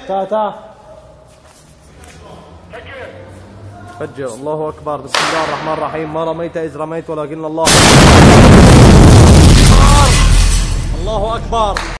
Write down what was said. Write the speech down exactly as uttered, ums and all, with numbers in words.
تا فجر. الله أكبر. بسم الله الرحمن الرحيم. ما رميت إذ رميت ولكن الله. الله أكبر.